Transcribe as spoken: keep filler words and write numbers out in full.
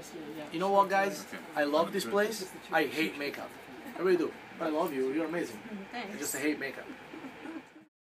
You know what, guys? I love this place. I hate makeup. I really do. I love you. You're amazing. Thanks. I just hate makeup.